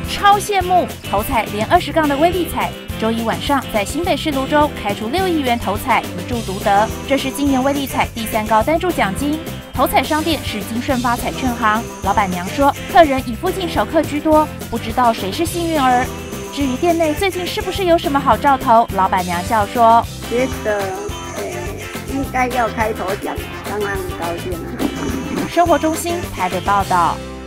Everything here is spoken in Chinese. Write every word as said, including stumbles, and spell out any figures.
超羡慕，头彩连二十杠的威力彩，周一晚上在新北市芦洲开出六亿元头彩，一注独得。这是今年威力彩第三高单注奖金。头彩商店是金顺发彩券行，老板娘说，客人以附近熟客居多，不知道谁是幸运儿。至于店内最近是不是有什么好兆头，老板娘笑说， 觉得呃应该要开头奖，当然很高兴啊。 生活中心台北报道。